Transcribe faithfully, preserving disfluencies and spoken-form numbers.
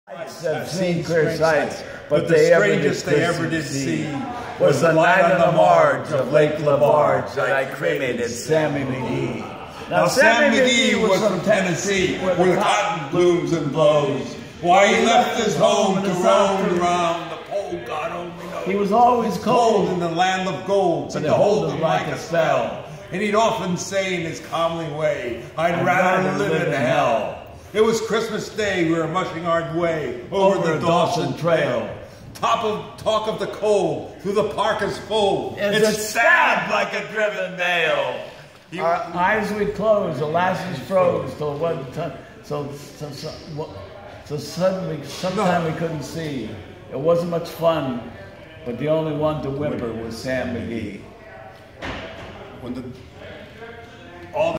I've seen clear sights, but the strangest they ever did see was the night on the marge of Lake LaBarge that I cremated Sammy McGee. Now, Sammy McGee was from Tennessee, where the cotton blooms and blows. Why he left his home to roam around, the pole God only knows. He was always cold in the land of gold, but to hold him like a spell. And he'd often say in his comely way, I'd rather live in hell. It was Christmas Day, we were mushing our way over, over the Dawson Trail. Top of talk of the cold, through the park is full. It's, it's stabbed like a driven nail. You, our eyes would close, the lashes froze till one time. So, so, so, so suddenly, sometime we couldn't see. It wasn't much fun, but the only one to whimper was Sam McGee. When the all